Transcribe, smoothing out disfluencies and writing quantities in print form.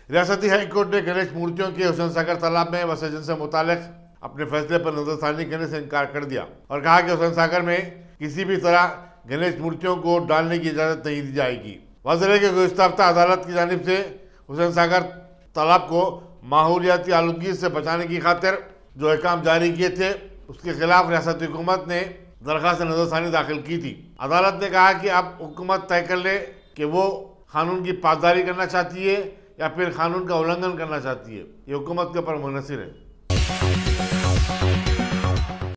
रियासती high court ने गणेश मूर्तियों के हुसैन सागर तालाब में विसर्जन से मुतालिक अपने फैसले पर नजरसानी करने से इनकार कर दिया और कहा कि हुसैन सागर में किसी भी तरह गणेश मूर्तियों को डालने की इजाजत नहीं दी जाएगी। वाज़ेह है कि गुज़िश्ता हफ्ता अदालत की जानिब से हुसैन सागर तालाब को माहौलियाती आलूदगी से बचाने की खातिर जो अहकाम जारी किए थे उसके खिलाफ रियासती हुकूमत ने दरख्वास्त नजरसानी दाखिल की थी। अदालत ने कहा कि अब हुकूमत तय कर ले कि वो कानून की पासदारी करना चाहती है या फिर कानून का उल्लंघन करना चाहती है। ये हुकूमत के ऊपर मुनहसर है।